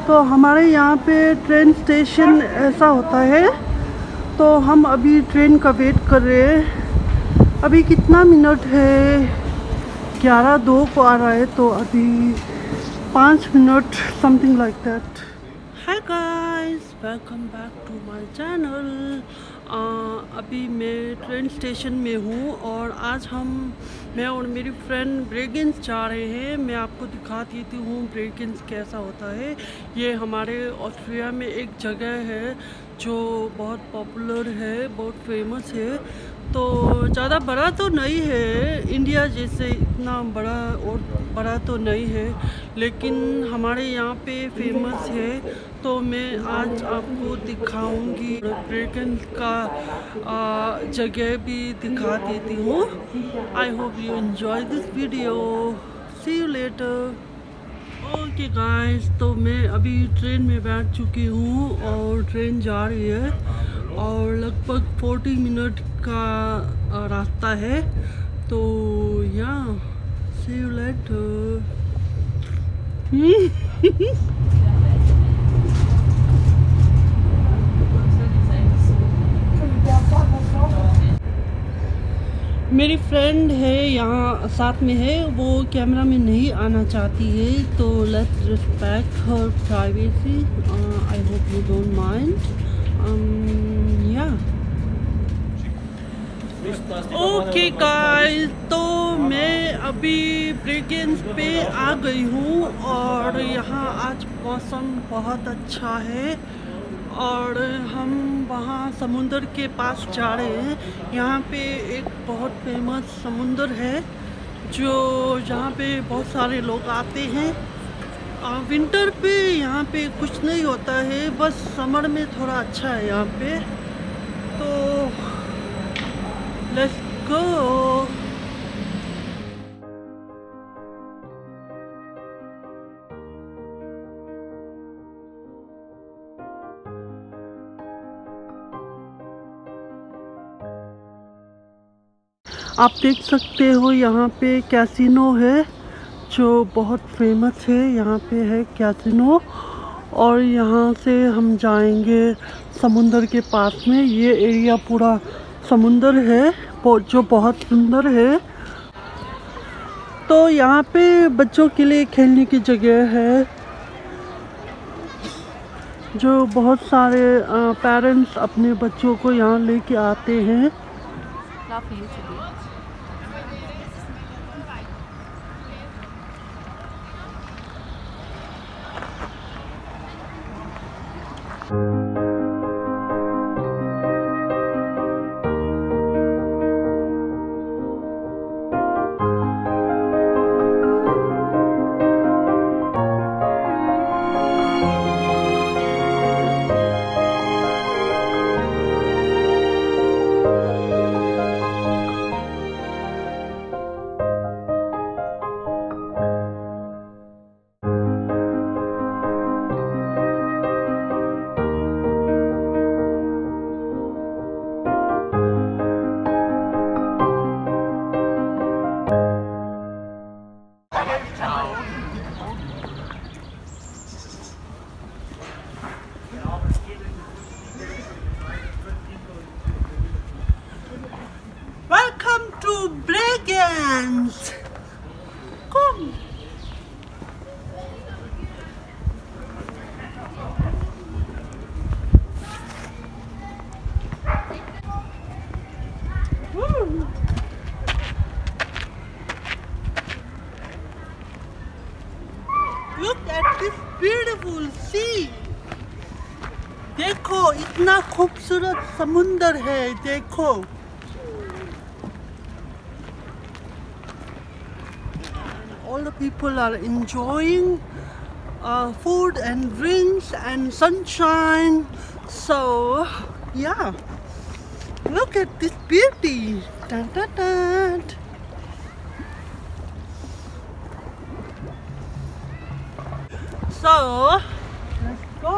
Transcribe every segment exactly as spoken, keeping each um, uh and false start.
तो हमारे यहाँ पे ट्रेन स्टेशन ऐसा होता है, तो हम अभी ट्रेन का वेट कर रहे हैं। अभी कितना मिनट है, ग्यारह दो को आ रहा है, तो अभी पाँच minute something like that. Hi guys, welcome back to my channel. अभी मैं ट्रेन स्टेशन में हूँ और आज हम मैं और मेरी फ्रेंड ब्रेगेंस जा रहे हैं। मैं आपको दिखा देती हूँ ब्रेगेंस कैसा होता है। ये हमारे ऑस्ट्रिया में एक जगह है जो बहुत पॉपुलर है, बहुत फेमस है। तो ज़्यादा बड़ा तो नहीं है, इंडिया जैसे इतना बड़ा और बड़ा तो नहीं है, लेकिन हमारे यहाँ पे फेमस है। तो मैं आज आपको दिखाऊंगी, ब्रेगेंस का जगह भी दिखा देती हूँ। I hope you enjoy this video. See you later. Okay guys, तो मैं अभी ट्रेन में बैठ चुकी हूँ और ट्रेन जा रही है और लगभग चालीस मिनट का रास्ता है। तो या सी यू लेटर। मेरी फ्रेंड है यहाँ साथ में है, वो कैमरा में नहीं आना चाहती है, तो let's respect her privacy. I hope you don't mind. Yeah okay guys, तो मैं अभी ब्रेगेंस पे आ गई हूँ और यहाँ आज मौसम बहुत अच्छा है और हम वहाँ समुंदर के पास जा रहे हैं। यहाँ पे एक बहुत फेमस समुंदर है जो यहाँ पे बहुत सारे लोग आते हैं। आ, विंटर पे यहाँ पे कुछ नहीं होता है, बस समर में थोड़ा अच्छा है यहाँ पे। तो लेट्स गो। आप देख सकते हो यहाँ पे कैसीनो है जो बहुत फेमस है। यहाँ पे है कैसीनो और यहाँ से हम जाएंगे समुंदर के पास में। ये एरिया पूरा समुंदर है जो बहुत सुंदर है। तो यहाँ पे बच्चों के लिए खेलने की जगह है जो बहुत सारे पेरेंट्स अपने बच्चों को यहाँ लेके आते हैं। Welcome to Bregenz. Come. Woo. Look at this beautiful sea. देखो इतना खूबसूरत समुंदर है, देखो। All the people are enjoying uh, food and drinks and sunshine. So yeah, look at this beauty. Dun, dun, dun. So let's go.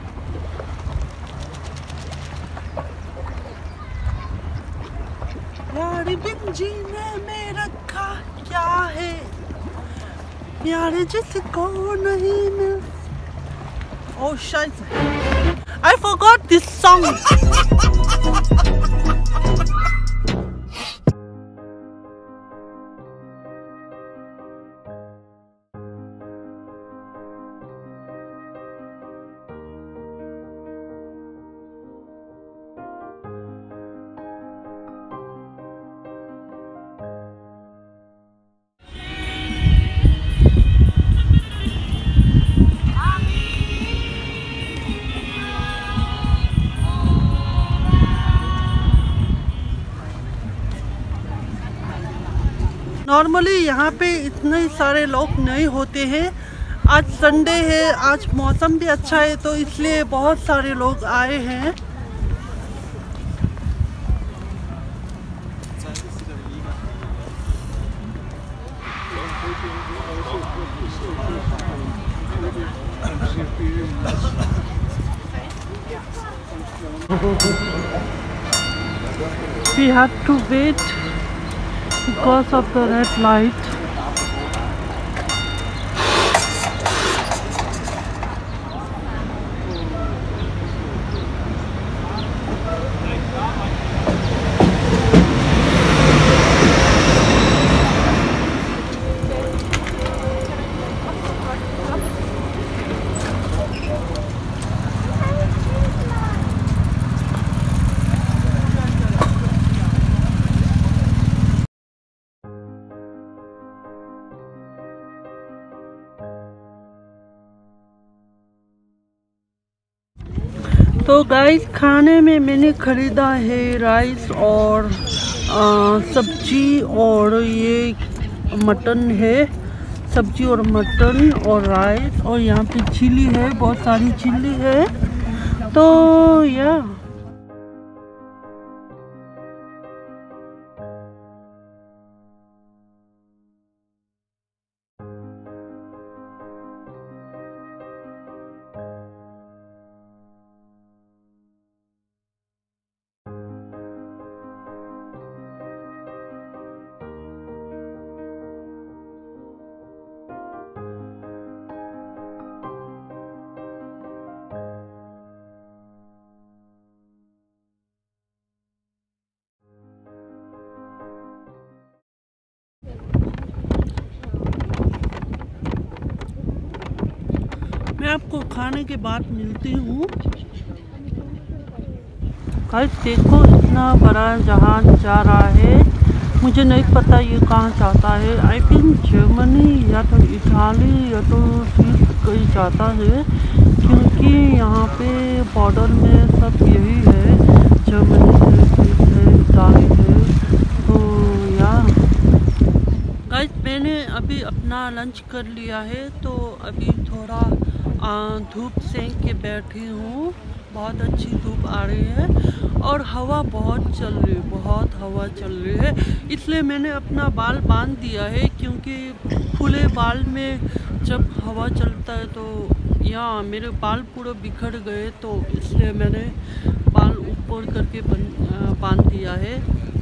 यारी बिन जीने में रखा क्या है, प्यारे जिसको नहीं मिल Oh, shit. I forgot this song. Normally यहाँ पे इतने सारे लोग नहीं होते हैं। आज संडे है, आज मौसम भी अच्छा है, तो इसलिए बहुत सारे लोग आए हैं। We have to wait because of the red light. तो गाइस, खाने में मैंने ख़रीदा है राइस और सब्जी और ये मटन है। सब्जी और मटन और राइस, और यहाँ पे चिली है, बहुत सारी चिली है। तो या मैं आपको खाने के बाद मिलती हूँ। गाइस देखो, इतना बड़ा जहाज जा रहा है। मुझे नहीं पता ये कहाँ जाता है। आई थिंक जर्मनी या तो इटाली या तो स्विस कहीं जाता है, क्योंकि यहाँ पे बॉर्डर में सब यही है, जर्मनी है, स्विस है, इटाली है। तो यार गाइस, मैंने अभी अपना लंच कर लिया है, तो अभी थोड़ा धूप सेंक के बैठी हूँ। बहुत अच्छी धूप आ रही है और हवा बहुत चल रही है, बहुत हवा चल रही है। इसलिए मैंने अपना बाल बांध दिया है, क्योंकि खुले बाल में जब हवा चलता है तो यहाँ मेरे बाल पूरे बिखर गए, तो इसलिए मैंने बाल ऊपर करके बांध दिया है।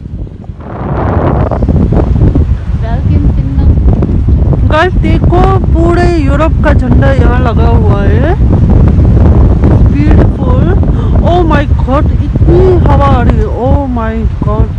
गाइस देखो, पूरे यूरोप का झंडा यहाँ लगा हुआ है। ब्यूटीफुल। ओह माय गॉड, इतनी हवा आ रही है। Oh my God.